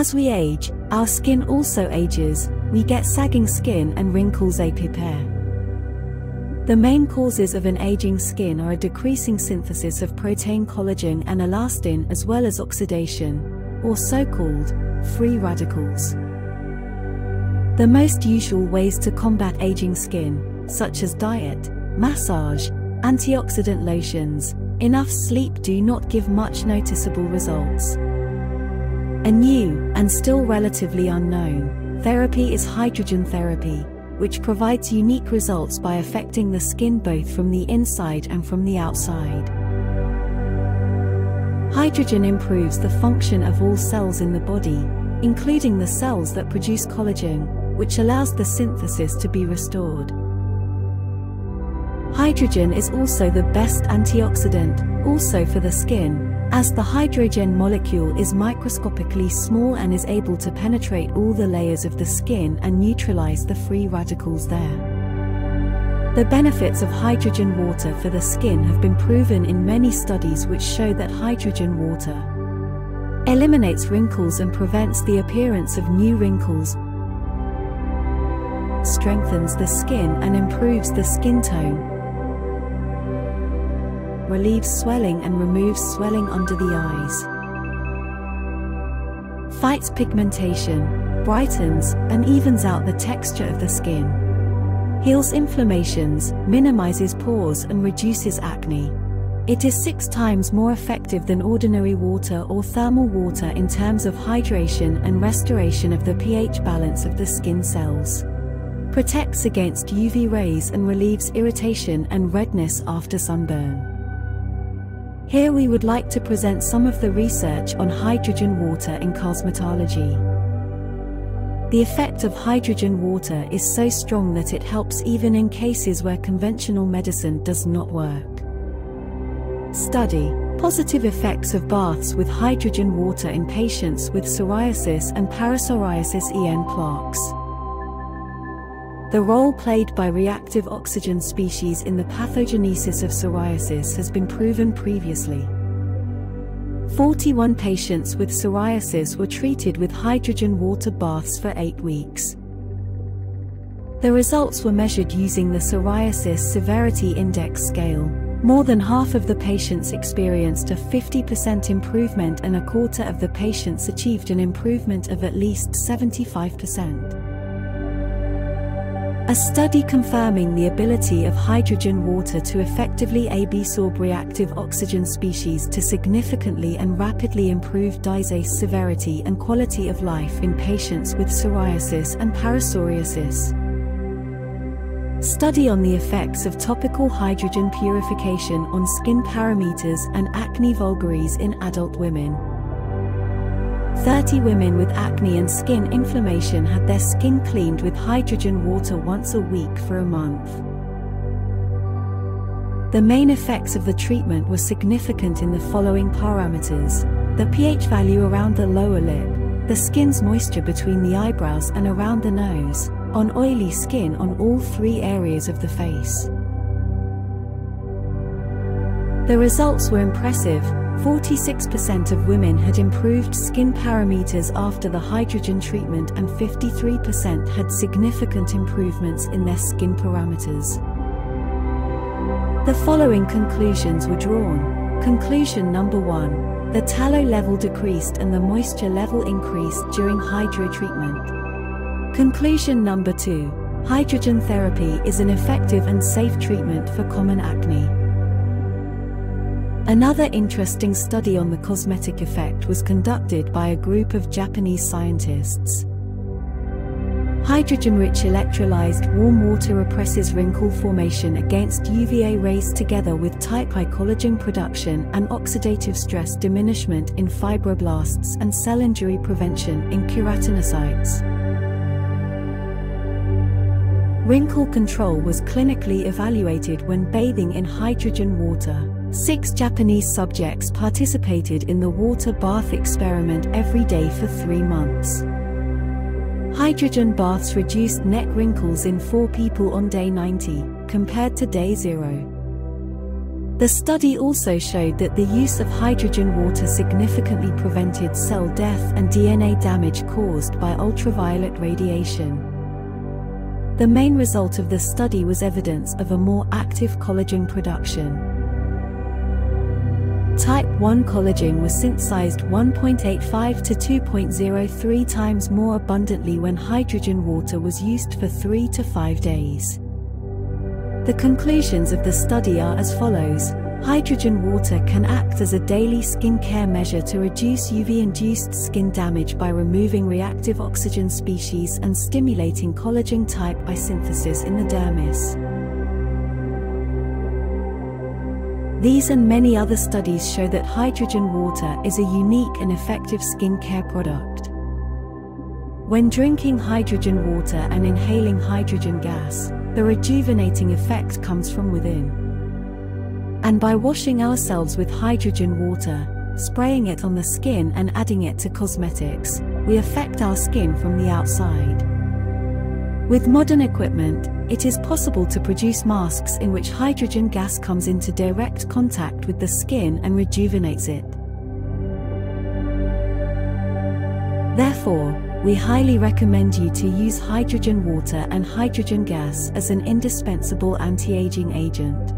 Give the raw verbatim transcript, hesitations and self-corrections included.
As we age, our skin also ages. We get sagging skin and wrinkles appear. The main causes of an aging skin are a decreasing synthesis of protein collagen and elastin, as well as oxidation, or so-called free radicals. The most usual ways to combat aging skin, such as diet, massage, antioxidant lotions, enough sleep, do not give much noticeable results. A new, and still relatively unknown, therapy is hydrogen therapy, which provides unique results by affecting the skin both from the inside and from the outside. Hydrogen improves the function of all cells in the body, including the cells that produce collagen, which allows the synthesis to be restored. Hydrogen is also the best antioxidant, also for the skin, as the hydrogen molecule is microscopically small and is able to penetrate all the layers of the skin and neutralize the free radicals there. The benefits of hydrogen water for the skin have been proven in many studies, which show that hydrogen water eliminates wrinkles and prevents the appearance of new wrinkles, strengthens the skin and improves the skin tone, relieves swelling and removes swelling under the eyes, fights pigmentation, brightens and evens out the texture of the skin, heals inflammations, minimizes pores and reduces acne. It is six times more effective than ordinary water or thermal water in terms of hydration and restoration of the pH balance of the skin cells. Protects against U V rays and relieves irritation and redness after sunburn. Here we would like to present some of the research on hydrogen water in cosmetology. The effect of hydrogen water is so strong that it helps even in cases where conventional medicine does not work. Study: positive effects of baths with hydrogen water in patients with psoriasis and parapsoriasis en plaques. The role played by reactive oxygen species in the pathogenesis of psoriasis has been proven previously. forty-one patients with psoriasis were treated with hydrogen water baths for eight weeks. The results were measured using the Psoriasis Severity Index scale. More than half of the patients experienced a fifty percent improvement and a quarter of the patients achieved an improvement of at least seventy-five percent. A study confirming the ability of hydrogen water to effectively absorb reactive oxygen species to significantly and rapidly improve disease severity and quality of life in patients with psoriasis and parapsoriasis. Study on the effects of topical hydrogen purification on skin parameters and acne vulgaris in adult women. thirty women with acne and skin inflammation had their skin cleaned with hydrogen water once a week for a month. The main effects of the treatment were significant in the following parameters: the pH value around the lower lip, the skin's moisture between the eyebrows and around the nose, on oily skin on all three areas of the face. The results were impressive. forty-six percent of women had improved skin parameters after the hydrogen treatment and fifty-three percent had significant improvements in their skin parameters. The following conclusions were drawn. Conclusion number one. The tallow level decreased and the moisture level increased during hydro treatment. Conclusion number two. Hydrogen therapy is an effective and safe treatment for common acne. Another interesting study on the cosmetic effect was conducted by a group of Japanese scientists. Hydrogen-rich electrolyzed warm water represses wrinkle formation against U V A rays together with type I collagen production and oxidative stress diminishment in fibroblasts and cell injury prevention in keratinocytes. Wrinkle control was clinically evaluated when bathing in hydrogen water. Six Japanese subjects participated in the water bath experiment every day for three months. Hydrogen baths reduced neck wrinkles in four people on day ninety, compared to day zero. The study also showed that the use of hydrogen water significantly prevented cell death and D N A damage caused by ultraviolet radiation. The main result of the study was evidence of a more active collagen production. Type one collagen was synthesized one point eight five to two point zero three times more abundantly when hydrogen water was used for three to five days. The conclusions of the study are as follows. Hydrogen water can act as a daily skin care measure to reduce U V-induced skin damage by removing reactive oxygen species and stimulating collagen type I synthesis in the dermis. These and many other studies show that hydrogen water is a unique and effective skin care product. When drinking hydrogen water and inhaling hydrogen gas, the rejuvenating effect comes from within. And by washing ourselves with hydrogen water, spraying it on the skin and adding it to cosmetics, we affect our skin from the outside. With modern equipment, it is possible to produce masks in which hydrogen gas comes into direct contact with the skin and rejuvenates it. Therefore, we highly recommend you to use hydrogen water and hydrogen gas as an indispensable anti-aging agent.